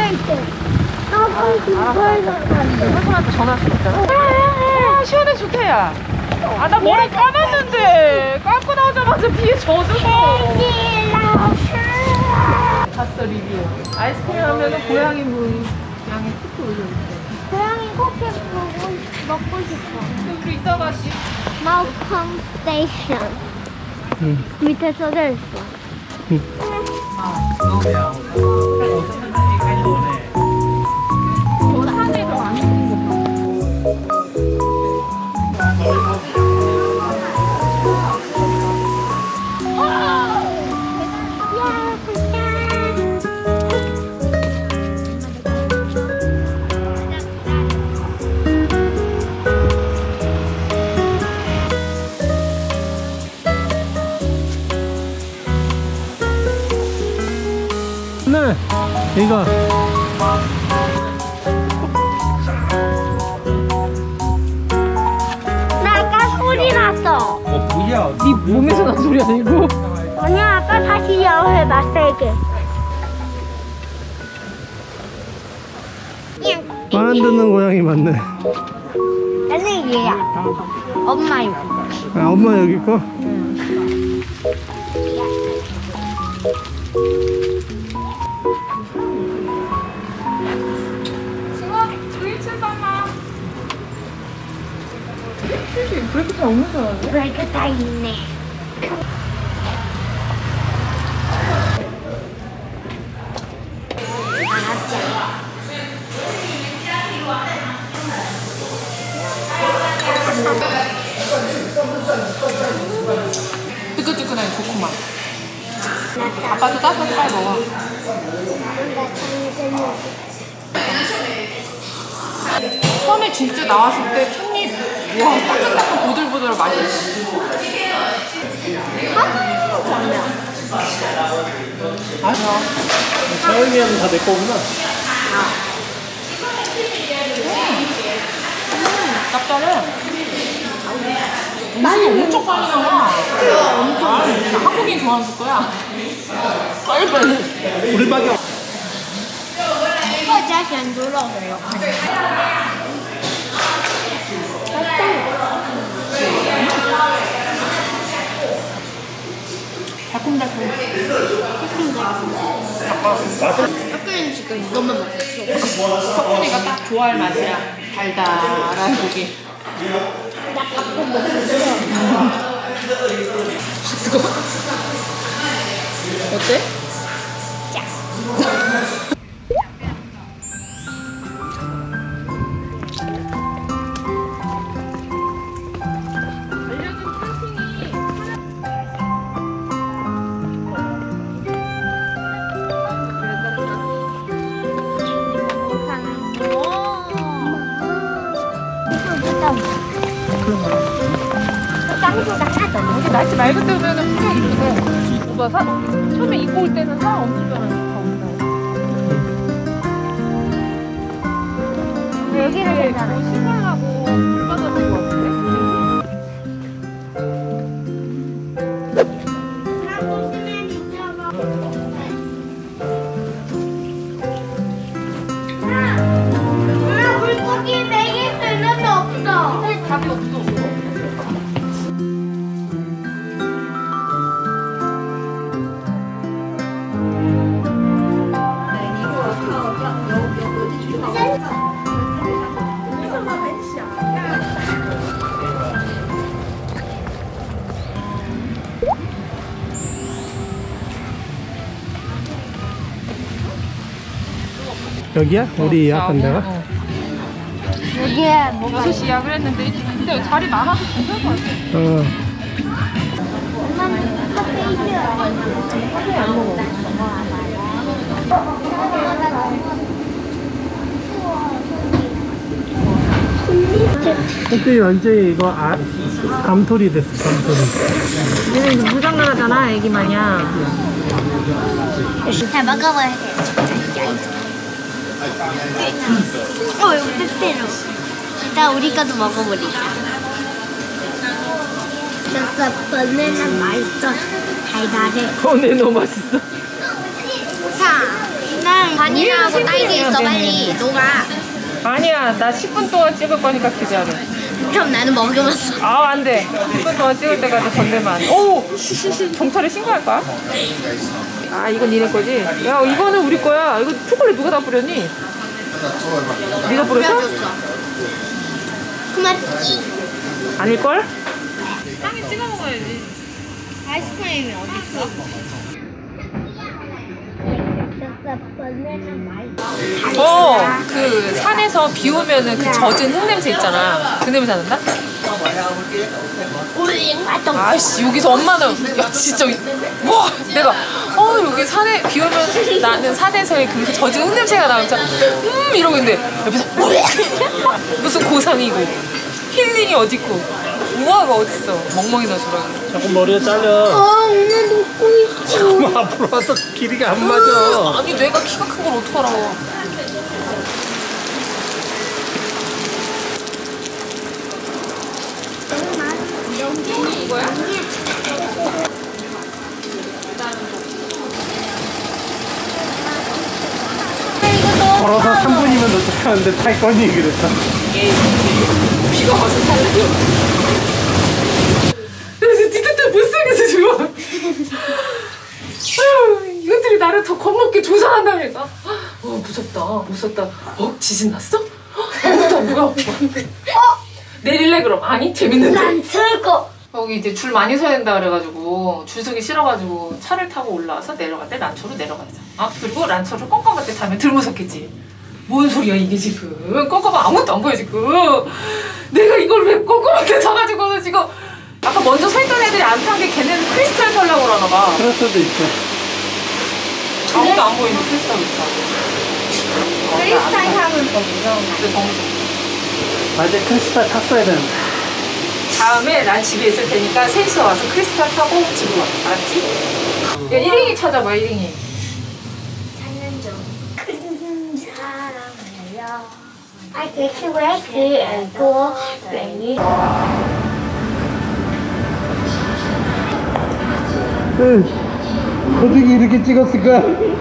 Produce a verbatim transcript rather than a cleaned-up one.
할머니한테 전화할 순 없잖아. 아, 시원해 좋다, 야. 아, 나 머리 감았는데 감고 나오자마자 비에 젖었어. 봤어, 리뷰. 아이스크림 하면은 고양이 물 양이 툭툭 올려있어. 고양이 커피 먹고, 먹고 싶어. 근데 우리 이따가 씨. 마우컴 스테이션. 응. 밑에 써져 있어. 응. 아, 너. 저 산에서 안 있는 거 봐. 네, 이거. 나 아까 소리 났어. 어, 뭐야? 네 몸에서 난 소리 아니고? 아니야, 아까 다시 해봐, 세게. 말 안 듣는 고양이 맞네. 나는 얘야. 엄마 이거. 아, 엄마 여기 있고? 브레이크 잘 없는 줄 알았네. 브레이크 다 있네. 뜨끈뜨끈하니 좋구만. 아빠도 따뜻하게 빨리 먹어. 처음에 진짜 나왔을 때 첫입 와 따끈따끈 보들보들 맛있어. 아니야. 서영이는 다 내 거구나. 짭짤해. 음식이 엄청 빨리 나와. 아, 한국인 좋아하는 거야. 빨리빨리. 우리밖에 없. 我家选猪肉的有。 달콤달콤. 학교는 지금 이것만 먹었어. 석훈이가 딱 좋아할 맛이야. 달달한 고기. 나 갖고 먹었어. 뜨거워. 어때? 짱구가 하던 여기 날씨 맑을 때 오면 풍경 이쁘대. 오빠 사, 처음에 입고 올 때는 사람 없는 줄 알았는데 다 온다. 여기를 괜찮아. 신발하고 물 받아준 것 같은데? 엄마 물고기 먹일 수 있는 게 없어. 답이 없어. 여기야? 우리 예약한 데가? 어. 여기에 뭐가 여섯 시 예약을 했는데 근데 자리 많아서 괜찮을 것 같아. 어. 엄마는 커피 싫어. 커피 안 먹어. 혹시 완전히 이거 아, 감토리 됐어, 감토리. 얘는 이거 무장 나가잖아, 애기 마냥. 잘 먹어봐야 돼. 어, 이거 뜻대로. 일단 우리 것도 먹어버리자. 진짜 바나나 맛있어. 달달해. 어, 네, 너무 맛있어. 자, 나 위에는 바닐라하고 딸기 있어. 되네. 빨리 녹아. 아니야, 나 십 분 동안 찍을 거니까 기다려. 그럼 나는 먹여봤어. 아, 안 돼. 십 분 동안 찍을 때까지 건들면 안 돼. 오! 경찰에 신고할 거야? 아, 이건 니네 거지? 야, 이거는 우리 거야. 이거 초콜릿 누가 다 뿌렸니? 네가 뿌렸어? 뿌려줬어. 그만. 아닐걸? 땅에 찍어 먹어야지. 아이스크림이 어딨어? 어, 그 산에서 비 오면은 그 젖은 흙냄새 있잖아. 그 냄새 난다? 아이씨, 여기서 엄마는, 야, 진짜, 와, 내가, 어, 여기 산에, 비 오면 나는 산에서의 그 젖은 흙냄새가 나면서, 음, 이러고 있는데, 옆에서, 무슨 고상이고, 힐링이 어딨고, 우아가 어딨어. 멍멍이나 주라고. 자꾸 머리에 잘려. 어, 오늘 녹고 있어. 자꾸 앞으로 와서 길이가 안 맞아. 아니, 내가 키가 큰 걸 어떡하라고. 이거야? 걸어서 삼 분이면 도착하는데 탈 거니 그랬어. 비가 와서 살려요. 그래서 뒤뜰때 못살겠어 지금. 아유, 이것들이 나를 더 겁먹게 조사한다니까. 어, 무섭다 무섭다. 어, 지진 났어? 어, 무섭다 뭐야. 어? 내릴래 그럼? 아니 재밌는데. 난 슬퍼. 여기 이제 줄 많이 서야 된다 그래가지고 줄 서기 싫어가지고 차를 타고 올라와서 내려갈 때 란초로 내려가자. 아, 그리고 란초를 껌껌할 때 타면 덜 무섭겠지. 뭔 소리야 이게 지금. 껌껌은 아무것도 안 보여 지금. 내가 이걸 왜 껌껌할 때 타가지고는 지금. 아까 먼저 서 있던 애들이 안 탄 게 걔네는 크리스탈 타려고 그러나 봐. 그럴 수도 있어. 아무도 안 보이는 크리스탈 있다. 크리스탈 하면 더 무서워. 근데 정수. 맞아, 크리스탈 탔어야 되는데. 다음에 난 집에 있을 테니까 셋이서 와서 크리스탈 타고 집으로 와. 알았지? 야, 일행이 찾아봐, 일행이. 찾는 중. 큰 사랑을요. 아, 그 친구의 그 알고 랭이. 응. 어떻게 이렇게 찍었을까?